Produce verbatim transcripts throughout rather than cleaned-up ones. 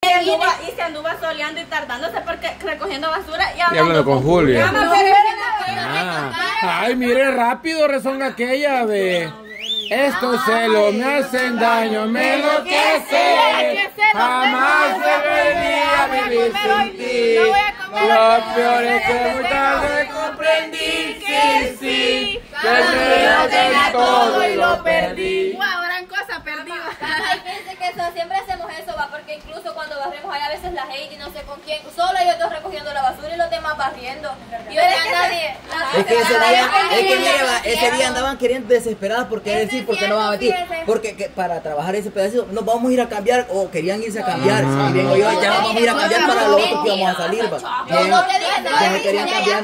anduvo, y se anduvo soleando y tardándose porque recogiendo basura y hablando, y hablando con, con Julio. Ah. Ay, mire, rápido rezonga aquella de... Estos celos me hacen daño, me enloquece. Jamás debería vivir sin ti. Lo peor es que muy tarde comprendí, sí, sí, que me de todo y lo perdí. Wow, gran cosa perdida. Fíjense que eso, siempre hacemos eso, va, porque incluso cuando barremos hay a veces la Heidi, no sé con quién, solo ellos dos recogiendo la basura y los demás barriendo. Y hoy ya nadie. Es que ese día, es que mire, va, ese día andaban queriendo desesperadas porque decir, porque no van a meter, porque que para trabajar ese pedacito nos vamos a ir a cambiar o querían irse a cambiar. Y vengo yo, ya vamos a ir a cambiar para lo otro que íbamos a salir, va. Bien, ya se querían cambiar.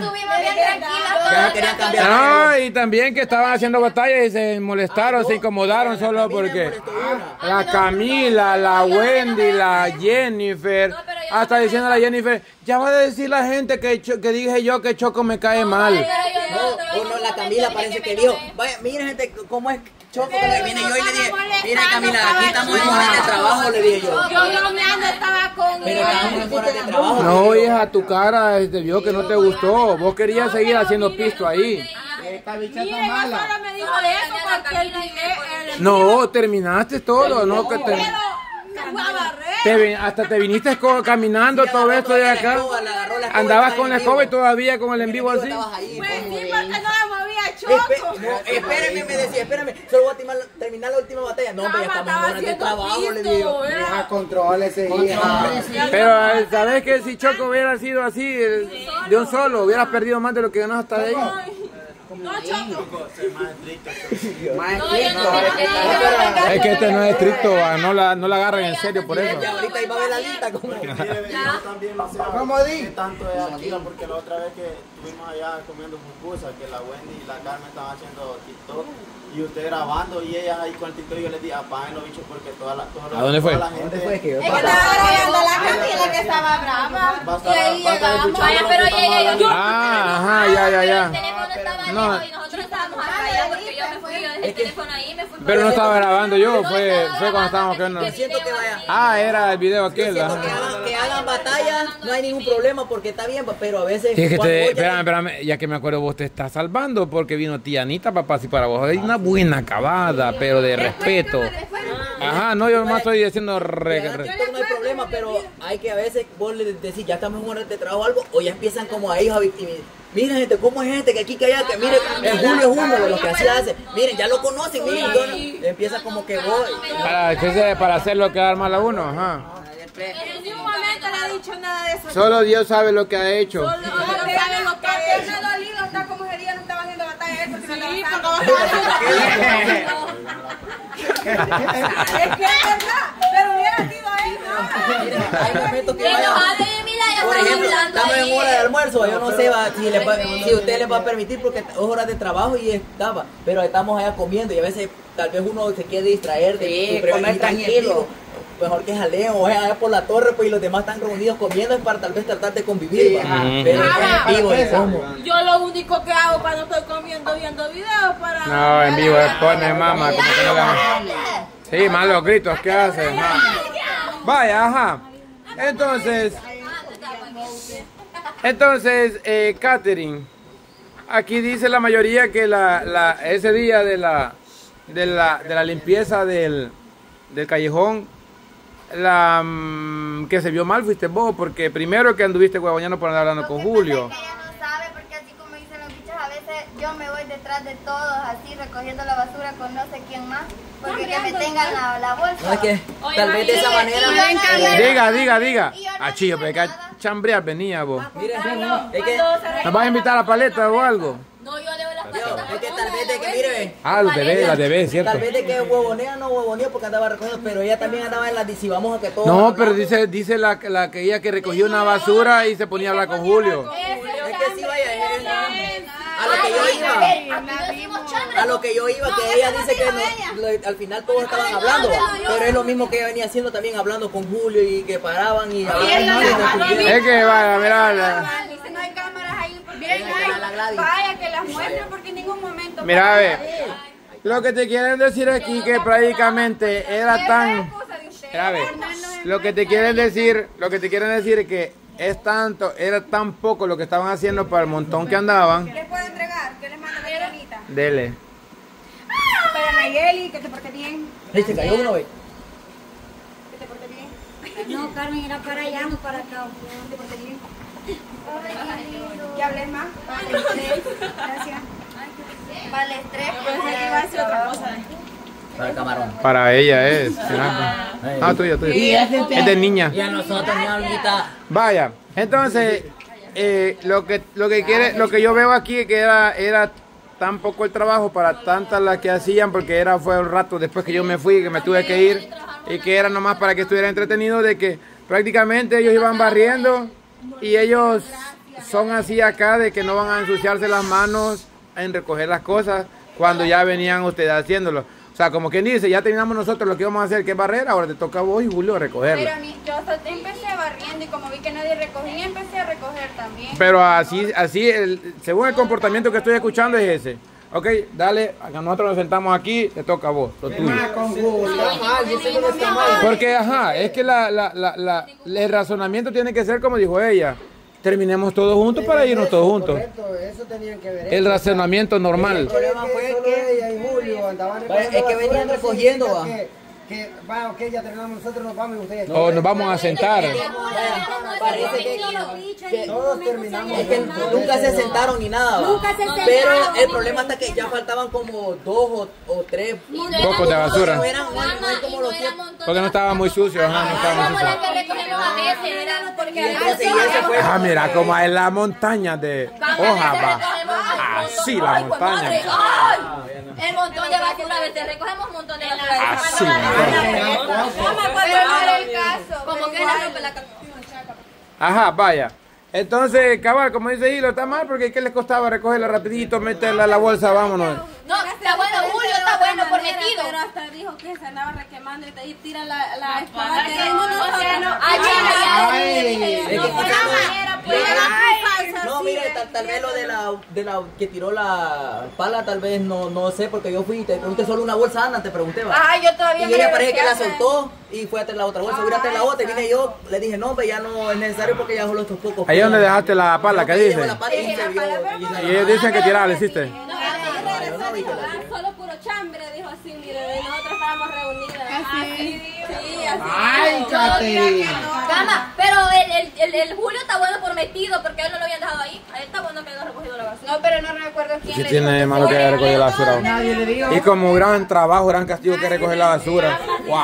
Ya se querían cambiar. No, y también que estaban haciendo batallas y se molestaron, se incomodaron solo porque la Camila, la Wendy, la Jennifer, hasta diciendo a la Jennifer, ya va a decir la gente que, que dije yo que Choco me cae mal. No, uno, la Camila parece que dijo, vaya, mira gente, cómo es Choco, porque viene yo y le dije, mira Camila, aquí estamos en horas de trabajo, le dije yo. Yo no me ando, estaba con Pero estábamos en horas de trabajo. No, hija, tu cara te vio que no te gustó, vos querías seguir haciendo pisto ahí. Esta bicha está mala. me dijo de eso porque el video... No, terminaste todo, no que te... Te, hasta te viniste caminando todo esto de acá. Andabas con la escoba y todavía con el en vivo así. Pues sí, porque no me movía Choco. Espérame, me decía, espérame, solo voy a terminar la última batalla. No, hombre, ya estamos en horas de trabajo, le digo. Deja control ese hija. Pero sabes que si Choco hubiera sido así, de un solo, hubieras perdido más de lo que ganas hasta de ahí. No, Choco. Más estricto. No, yo no quiero que Es que este no es estricto, no la, no la agarran en serio por eso. Ya ahorita iba a ver la lista como... Yo también no sé ¿Cómo di? qué tanto es aquí, porque la otra vez que estuvimos allá comiendo pupusas, que la Wendy y la Carmen estaban haciendo TikTok y usted grabando y ellas ahí con el TikTok, yo les dije apaguen los bichos porque toda la, toda la, ¿A dónde fue? toda la gente... ¿Dónde fue que yo Es que estaba grabando la Camila que estaba brava. Va a estar, Y ahí va a estar llegamos. escuchando Vaya, lo pero que estamos ella- hablando. Ah, ajá, ya, ya, El ya. teléfono estaba No. lejos y nosotros estábamos acá allá porque yo me fui, yo dejé el teléfono ahí, me fui. Pero no estaba grabando yo, fue, fue cuando estábamos quedando. Yo siento que vaya... Ah, era el video Yo aquel. siento que Ajá. hagan, que hagan batalla, no hay ningún problema porque está bien, pero a veces... Sí, es que cuando te, vos ya- espérame, espérame, ya que me acuerdo, vos te estás salvando porque vino tía Anita, papá, si para vos hay una buena acabada, pero de respeto. Ajá, no, yo nomás estoy diciendo re, Ya, re- TikTok no hay problema, pero hay que a veces vos le decís, ya estamos en horas de trabajo o algo, o ya empiezan como ahí, a victimizar. Mira gente, ¿cómo es gente? Que aquí, que allá, que mire, el Julio es uno de los que así hace. Miren, ya lo conocen, miren, yo no- empieza como que voy. para, que se- para hacerlo quedar mal a uno, ajá. En ningún momento le ha dicho nada de eso. Solo Dios sabe lo que ha hecho. Solo Dios sabe lo que es. Me ha dolido hasta como ese día no estaba haciendo batalla él porque no estaba haciendo. Es que es verdad, pero hubiera sido él, ¿no? Miren, hay momentos que Que vaya- nos hable de Mila, ya Por estamos ejemplo, hablando estamos en ahí. hora de almuerzo, yo no sé va, si, les va- si usted les va a permitir porque es hora de trabajo y estaba, pero estamos allá comiendo y a veces tal vez uno se quiere distraer de Sí, pero comer y tranquilo. Mejor que jaleo o allá por la torre pues y los demás están reunidos comiendo es para tal vez tratar de convivir, va. Pero Ajá. en vivo es como. Yo lo único que hago cuando estoy comiendo viendo videos para... No, en vivo, pone mamá, como que no la... Sí, malos gritos, ¿qué hacen? Vaya, ajá. Entonces, entonces, eh, Catherine, aquí dice la mayoría que la, la, ese día de la, de la, de la limpieza del, del callejón, la mm, que se vio mal fuiste vos, porque primero que anduviste huevoneando por andar hablando con Julio. Lo que pasa es que ella no sabe, porque así como dicen los bichos, a veces yo me voy detrás de todos, así recogiendo la basura con no sé quién más, porque que me tengan la, la bolsa. No es que tal vez de esa Y- manera. y yo en cambio- Diga, diga, diga. Y yo no Ah, chillo, digo pero que nada. chambrear venía vos. Mire, es que, ¿Nos vas a invitar a paleta o algo? No, yo le doy las yo, paletas. es que tal vez de que mire. Ah, los bebés, las bebés, cierto. Tal vez de que huevonea no huevonea porque andaba recogiendo, pero ella también andaba en la de si vamos a que todos. No, pero dice, dice la, la que ella que recogió una basura y se ponía a hablar con Julio. Es que sí vaya, es- a lo que yo iba. Aquí decimos chambre. A lo que yo iba, que ella dice que no- lo- al final todos estaban hablando, pero es lo mismo que ella venía haciendo también hablando con Julio y que paraban y Es que vaya, mira, Dice, no hay cámaras ahí. Bien, ay, vaya que las muestren porque en ningún momento... mira, a ver. Lo que te quieren decir aquí que prácticamente era tan... Mira, a ver. lo que te quieren decir, lo que te quieren decir es que es tanto, era tan poco lo que estaban haciendo para el montón que andaban. ¿Qué les puedo entregar? ¿Qué les manda la señorita? Dele. Para Nayeli, que te porte bien. Ahí se cayó uno, güey. Que te porte bien. No, Carmen, era para allá, no para acá. Que te porte bien. ¿Qué hables más? Gracias. Para el estrés. Yo pensé que iba a decir otra cosa. Para el camarón. Para ella es. Ah, tuyo, tuyo. Es de niña. Y a nosotros, mi amiguita. Vaya, entonces, eh, lo que lo que quiere, lo que yo veo aquí es que era, era tan poco el trabajo para tantas las que hacían, porque era fue un rato después que yo me fui, que me tuve que ir, y que era nomás para que estuviera entretenido, de que prácticamente ellos iban barriendo y ellos son así acá, de que no van a ensuciarse las manos en recoger las cosas cuando ya venían ustedes haciéndolo. O sea, como quien dice, ya terminamos nosotros lo que íbamos a hacer, que es barrer, ahora te toca a vos y Julio recogerlo. Pero a mí, yo hasta empecé barriendo y como vi que nadie recogía, empecé a recoger también. Pero así, así el, según el comportamiento que estoy escuchando es ese. Ok, dale, acá nosotros nos sentamos aquí, te toca a vos, lo tuyo. Porque, ajá, es que la, la, la, la, el razonamiento tiene que ser como dijo ella. Terminemos todos juntos para irnos todos juntos. Eso tenían que ver. El razonamiento normal. El problema fue que ella y Julio andaban Vaya, es que venían recogiendo, va. Que, que va, ok, ya terminamos nosotros, nos vamos y ustedes. O nos vamos a sentar. Parece que, que Todos terminamos. es que nunca se sentaron ni nada, va. Nunca se sentaron. Pero el problema está que ya faltaban como dos o, o tres Pocos de basura. No eran, no, no es como los que... Porque no estaba muy sucio, ajá, no estaba muy Como las sucio. que recogemos a veces, ¿verdad? Porque a Entonces, veces y ese fue- Ah, mira cómo es la montaña de hojas, va. Así la Ay, pues, montaña. madre, ay, el montón de basura, a veces recogemos un montón de basura. Así, No me acuerdo era el caso. Como que la rompe la cabeza. Ajá, vaya. Entonces, cabal, como dice Hilo, está mal porque ¿qué les costaba recogerla rapidito, meterla a la bolsa, vámonos? No, está bueno, Julio, está bueno por metido. Pero hasta dijo que se andaba requemando y te y tira la, la espada. Ay, Que uno no sabe, no. Ay, Ay, mira, es que no, quizás pues, ay, no, así mire, de- tal, tal vez lo de la, de la que tiró la pala, tal vez no, no sé, porque yo fui y te pregunté solo una bolsa, Ana, te pregunté, va. Ay, yo todavía Y me ella parece que la regresé. soltó y fue a traer la otra bolsa. Voy a traer la otra y vine yo, le dije, no, pero ya no es necesario porque ya solo estos pocos. Ahí es donde dejaste la pala, ¿qué Ella dice? dejó la pala y se vio- Y ellos dicen que tirada le hiciste. Solo puro chambre, dijo así, mire, de nosotros estábamos reunidas. Así, sí, así. Ay, Cate. Cama, pero el, el, el, el Julio está bueno por metido porque a él no lo habían dejado ahí. A él está bueno que haya recogido la basura. No, pero no recuerdo quién ¿Qué le tiene dijo de que malo se que haya iba a recogido la basura? Nadie le dijo. Y como gran trabajo, gran castigo que recoger la basura. Wow.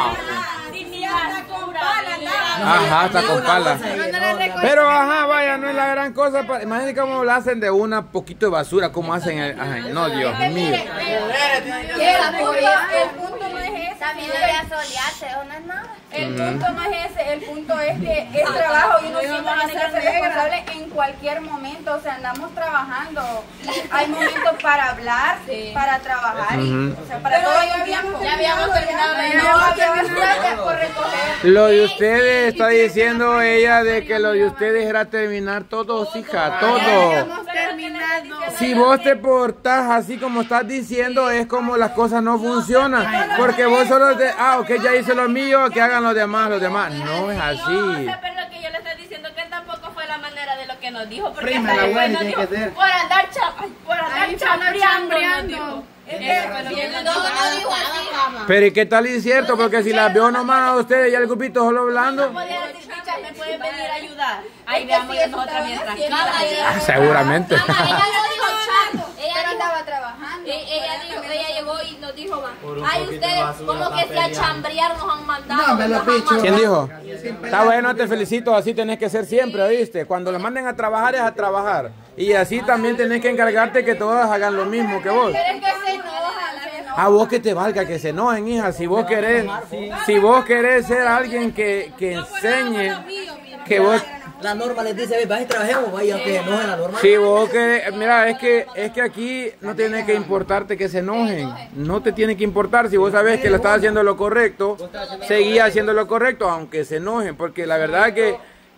Ajá, hasta con pala. Pero ajá, vaya, no es la gran cosa. pa- Imagínate cómo lo hacen de una poquito de basura, cómo hacen el... Ay, no, Dios mío. El punto, el punto no es ese. También debería solearse, ¿o no es nada? El punto no es ese, el punto es que es trabajo y uno siempre va a hacerse responsable en cualquier momento, o sea, andamos trabajando. Hay momentos para hablar, para trabajar, y, o sea, para todo hay un tiempo. Ya habíamos terminado la No habíamos terminado por recoger. Lo de ustedes, está diciendo ella de que lo de ustedes era terminar todos, hija, todo. Si vos te portás así como estás diciendo, es como las cosas no funcionan. Porque vos solo te, ah, ok, ya hice lo mío, que hagan los demás, los demás. No es así. Pero lo que yo le estoy diciendo que tampoco fue la manera de lo que nos dijo. Porque Prima, hasta la después buena nos tiene dijo, que ser. por andar chapa, por andar chambreando, nos dijo. No, no dijo así. Pero ¿y qué tal y cierto? Porque si las veo nomás a ustedes y al grupito solo hablando, Podía decir, "Picha, me pueden venir a ayudar". Ahí veamos ya nosotras mientras. ah, seguramente. Ella no dijo chato. Ella Pero dijo, andaba trabajando. eh, ella dijo, ella llegó y nos dijo, va, Por un ay, poquito de ustedes basura como que están se a peleando. chambrear nos han mandado. No, me lo nos han picho. mandado. ¿Quién dijo? Está bueno, te felicito, así tenés que ser siempre, ¿oíste? Cuando los manden a trabajar es a trabajar. Y así también tenés que encargarte que todas hagan lo mismo que vos. Pero es que se enoja, se enoja. A vos que te valga, que se enojen, hija. Si vos querés, si vos querés ser alguien que, que enseñe, que vos... La norma les dice, ve, vaya y trabajemos, vaya, aunque no es la norma. Si vos querés, mira, es que, es que aquí no tiene que importarte que se enojen. No te tiene que importar. Si vos sabés que le estás haciendo lo correcto, seguí haciendo lo correcto, aunque se enojen. Porque la verdad que,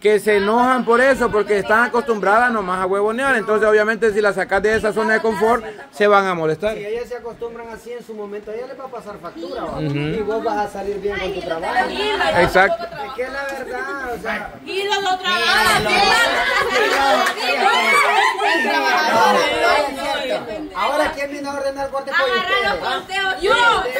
que se enojan por eso, porque están acostumbradas nomás a huevonear. Entonces, obviamente, si la sacas de esa zona de confort, se van a molestar. Si ellas se acostumbran así en su momento, a ella les va a pasar factura, ¿va? Y vos vas a salir bien con tu trabajo. Exacto. Es que es la verdad, o sea... Y los dos trabajan. Ahora, ¿quién vino a ordenar el corte pollo? Yo,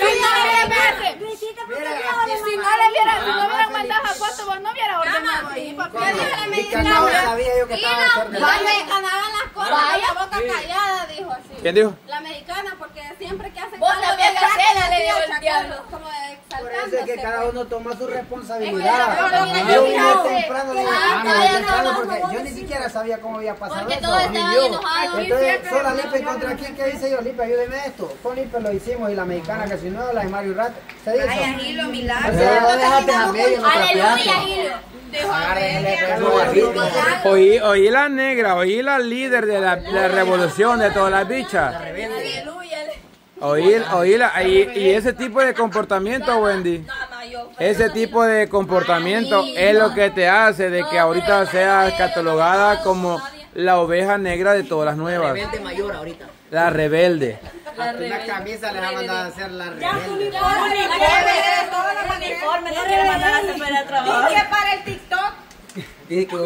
si no le hubiera, si no hubieran mandado a cuarto, vos no hubieras ordenado ahí, papi. Y que no sabía yo que estaba desordenado. La mexicana hagan las cosas, la boca callada, dijo así. ¿Quién dijo? La mexicana, porque siempre que hacen Vos algo también de la saque, cena, le así, digo el sacando, diablo. como Por eso es que exaltándose. cada uno toma su responsabilidad. Yo Yo vine no sé. temprano, dije, Ah, ah, me voy no, temprano no, porque no, yo no, ni sí. siquiera sabía cómo había pasado Porque eso. todos Ni estaban yo. enojados. Entonces, sola Lipe, ¿contra quién? ¿Qué dice yo? Lipe, ayúdeme esto. Con Lipe lo hicimos y la mexicana que si no, la de Mario Rat, se hizo. Ay, Hilo, O milagro. sea, No dejaste a medio, no Aleluya, trapeaste. Hilo. Dejó a agárrenle, Amelia. pero barrito. Oí, oí la negra, oí la líder de la, la revolución de todas las bichas. Aleluya. Oí, oí la, y, y ese tipo de comportamiento, Wendy, ese tipo de comportamiento es lo que te hace de que ahorita seas catalogada como la oveja negra de todas las nuevas. Rebelde mayor ahorita. La rebelde. Hasta una camisa les ha mandado a hacer la rebelde. Uniforme, no quiero mandar a hacer el trabajo. Y que para el TikTok. Dice que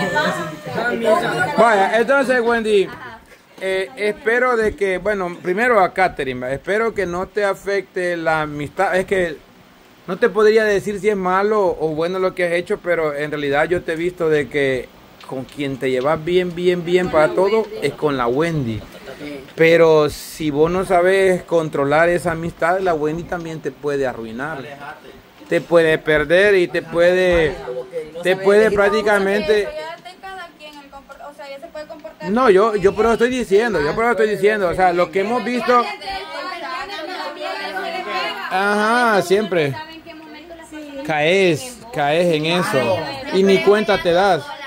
Vaya, entonces, Wendy, eh, espero de que, bueno, primero a Katherine, ¿va? Espero que no te afecte la amistad. Es que no te podría decir si es malo o bueno lo que has hecho, pero en realidad yo te he visto de que con quien te llevas bien, bien, bien para todo es con la Wendy. Pero si vos no sabes controlar esa amistad, la Wendy también te puede arruinar. Te puede perder y te puede, te puede prácticamente... Eso ya es de cada quien el comport- o sea, ya se puede comportar. No, yo, yo por eso estoy diciendo, yo por eso estoy diciendo, o sea, lo que hemos visto... Ajá, siempre. Caes, caes en eso y ni cuenta te das.